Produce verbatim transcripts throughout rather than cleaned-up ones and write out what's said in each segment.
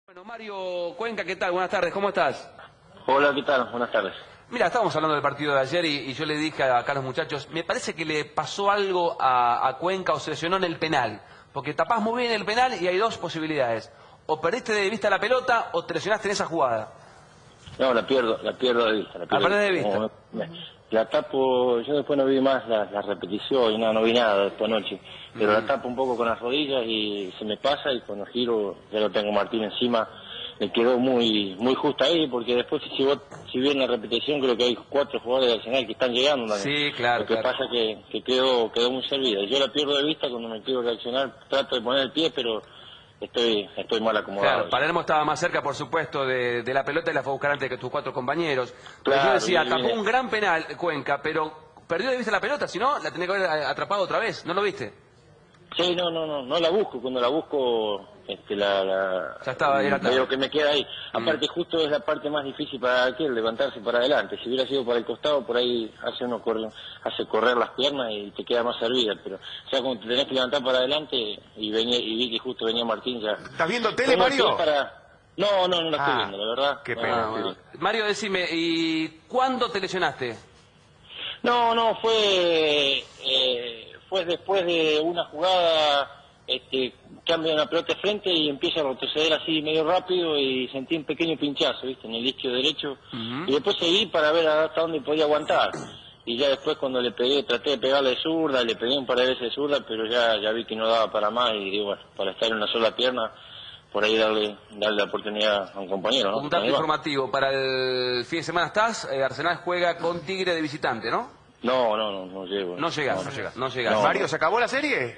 Bueno, Mario Cuenca, ¿qué tal? Buenas tardes, ¿cómo estás? Hola, ¿qué tal? Buenas tardes. Mira, estábamos hablando del partido de ayer y, y yo le dije acá a los muchachos, me parece que le pasó algo a, a Cuenca o se lesionó en el penal, porque tapás muy bien el penal y hay dos posibilidades. O perdiste de vista la pelota o te lesionaste en esa jugada. No, la pierdo, la pierdo de vista. La, La perdés de vista. Como me- la tapo, yo después no vi más la, la repetición y nada, no vi nada después anoche. Pero Mm. la tapo un poco con las rodillas y se me pasa y cuando giro ya lo tengo Martín encima. Me quedó muy muy justo ahí porque después si vos, si bien la repetición creo que hay cuatro jugadores de Arsenal que están llegando también. Sí, claro, Lo que claro. pasa que, que quedó, quedó muy servida. Yo la pierdo de vista cuando me quiero reaccionar, trato de poner el pie pero estoy, estoy mal acomodado. Claro, Palermo estaba más cerca, por supuesto, de, de la pelota y la fue a buscar antes que tus cuatro compañeros. Pero yo Claro, decía, viene, tapó viene. un gran penal Cuenca, pero perdió de vista la pelota, si no, la tenía que haber atrapado otra vez, ¿no lo viste? Sí, no, no, no, no la busco, cuando la busco, este, la, la, Ya estaba, era tarde. veo que me queda ahí. Mm. Aparte justo es la parte más difícil para aquel, levantarse para adelante. Si hubiera sido para el costado, por ahí hace uno corre, hace correr las piernas y te queda más servida, pero ya cuando te tenés que levantar para adelante y venía, y vi que justo venía Martín ya. ¿Estás viendo tele, Tengo el pie Mario? para... No, no, no la estoy Ah, viendo, la verdad. qué No, pena. no, Ah, estoy bueno. viendo. Mario, decime, ¿y cuándo te lesionaste? No, no, fue eh, fue después de una jugada, este, cambia una pelota de frente y empieza a retroceder así medio rápido y sentí un pequeño pinchazo, ¿viste? En el isquio derecho. Ujú. Y después seguí para ver hasta dónde podía aguantar. Y ya después cuando le pegué, traté de pegarle de zurda, le pegué un par de veces de zurda, pero ya, ya vi que no daba para más y digo, bueno, para estar en una sola pierna, por ahí darle, darle la oportunidad a un compañero, ¿no? Un dato Ahí va. informativo, para el fin de semana estás, eh, Arsenal juega con Tigre de visitante, ¿no? No, no, no, no llego. No llegás, No, no llegás, no llegás. No. Mario, ¿se acabó la serie?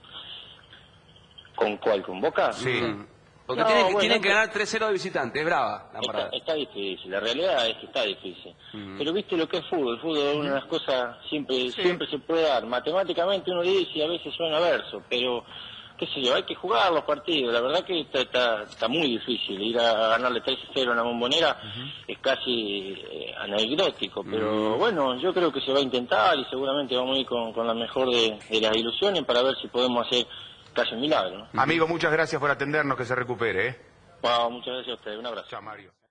¿Con cuál? ¿Con Boca? Sí. Mm. Porque No, tienen, bueno, tienen que pero- ganar tres cero de visitante, es brava la Está, parada. está difícil, la realidad es que está difícil. Ujú. Pero viste lo que es fútbol, el fútbol es una de las cosas siempre siempre se puede dar. Matemáticamente uno dice y a veces suena verso, pero qué sé yo, hay que jugar los partidos. La verdad que está, está, está muy difícil. Ir a ganarle tres a cero en la Bombonera es casi eh, anecdótico, pero Ujú. bueno, yo creo que se va a intentar y seguramente vamos a ir con, con la mejor de, de las ilusiones para ver si podemos hacer casi un milagro, ¿no? Amigo, muchas gracias por atendernos, que se recupere, ¿eh? Wow, muchas gracias a ustedes, un abrazo. Chao, Mario.